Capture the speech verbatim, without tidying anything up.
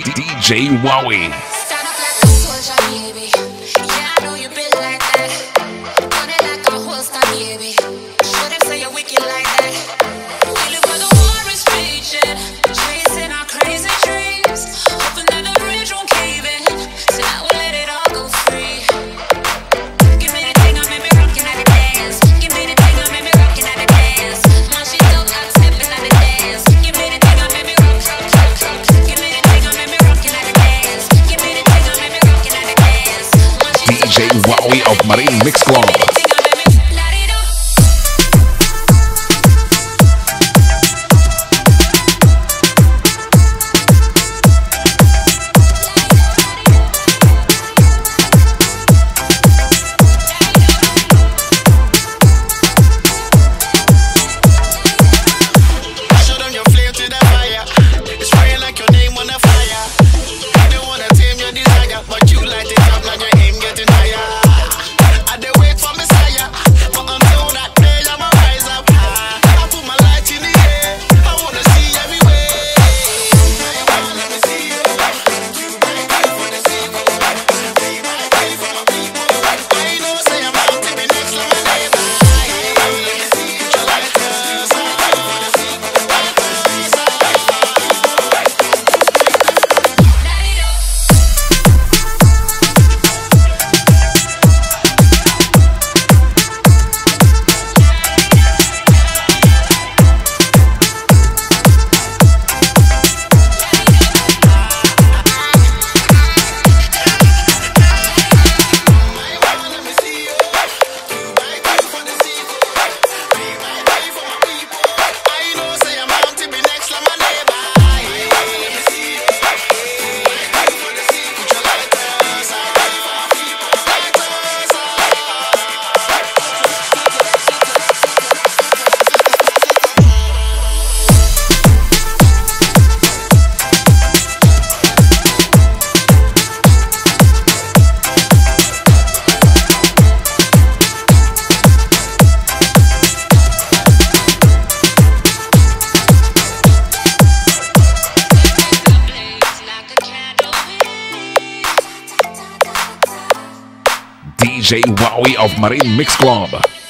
D J Wowie. Stand up like a soldier, baby. Yeah, I know you been like that. Run it like a holster, baby. Show them say you're wicked like that. We live where the war is raging, chasing our crazy dreams, hoping that the bridge won't cave in. So now we'll let it all go free. Give me the thing, I make me rockin' at the dance. Give me the thing, I make me rockin' at the dance. Man, she don't like stepping at the dance. Give me the thing, I make me rock, rock, rock, rock. Give me the thing, I make me rockin' at the dance. Give me the thing, I make me rockin' at the dance. D J Wowie of Marine Mix Club. D J Wowie of Marine Mix Club.